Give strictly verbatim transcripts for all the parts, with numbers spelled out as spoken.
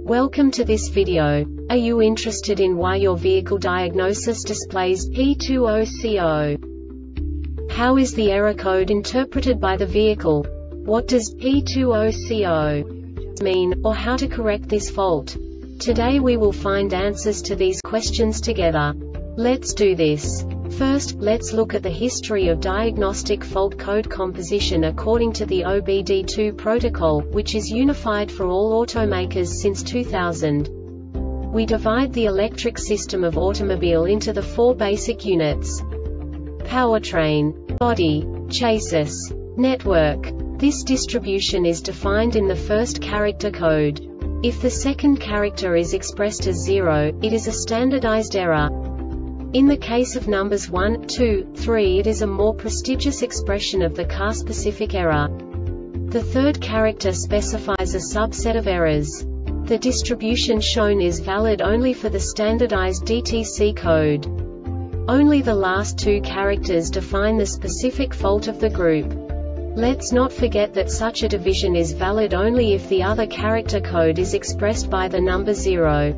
Welcome to this video. Are you interested in why your vehicle diagnosis displays P two zero C zero? How is the error code interpreted by the vehicle? What does P two zero C zero mean, or how to correct this fault? Today we will find answers to these questions together. Let's do this. First, let's look at the history of diagnostic fault code composition according to the O B D two protocol, which is unified for all automakers since two thousand. We divide the electric system of automobile into the four basic units: powertrain, body, chassis, network. This distribution is defined in the first character code. If the second character is expressed as zero, it is a standardized error. In the case of numbers one, two, three, it is a more prestigious expression of the car-specific error. The third character specifies a subset of errors. The distribution shown is valid only for the standardized D T C code. Only the last two characters define the specific fault of the group. Let's not forget that such a division is valid only if the other character code is expressed by the number zero.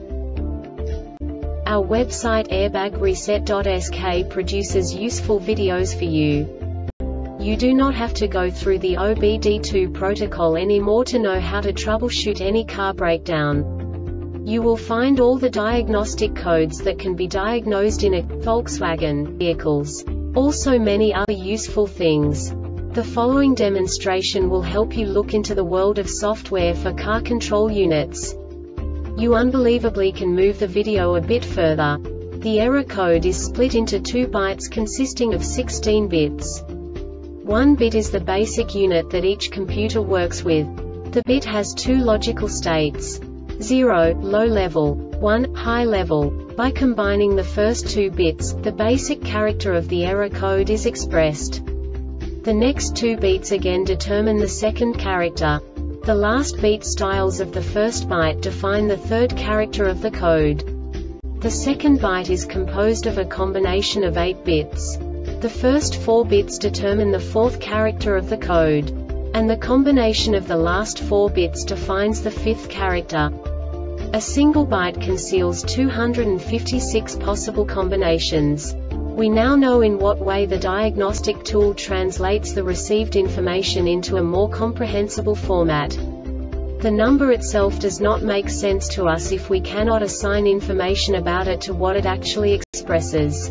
Our website airbag reset dot S K produces useful videos for you. You do not have to go through the O B D two protocol anymore to know how to troubleshoot any car breakdown. You will find all the diagnostic codes that can be diagnosed in a Volkswagen vehicles. Also many other useful things. The following demonstration will help you look into the world of software for car control units. You unbelievably can move the video a bit further. The error code is split into two bytes consisting of sixteen bits. One bit is the basic unit that each computer works with. The bit has two logical states: zero, low level, one, high level. By combining the first two bits, the basic character of the error code is expressed. The next two bits again determine the second character. The last beat styles of the first byte define the third character of the code. The second byte is composed of a combination of eight bits. The first four bits determine the fourth character of the code. And the combination of the last four bits defines the fifth character. A single byte conceals two hundred fifty-six possible combinations. We now know in what way the diagnostic tool translates the received information into a more comprehensible format. The number itself does not make sense to us if we cannot assign information about it to what it actually expresses.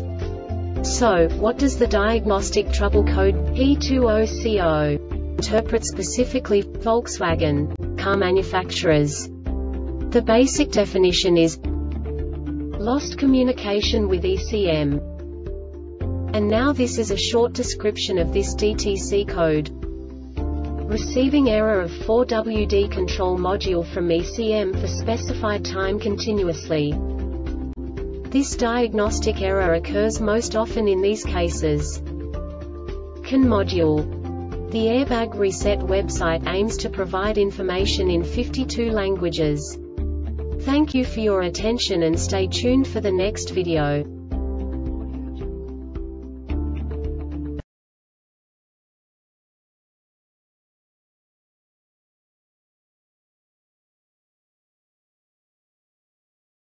So, what does the diagnostic trouble code P two zero C zero interpret specifically for Volkswagen car manufacturers? The basic definition is lost communication with E C M. And now this is a short description of this D T C code. Receiving error of four W D control module from E C M for specified time continuously. This diagnostic error occurs most often in these cases. CAN module. The Airbag Reset website aims to provide information in fifty-two languages. Thank you for your attention and stay tuned for the next video.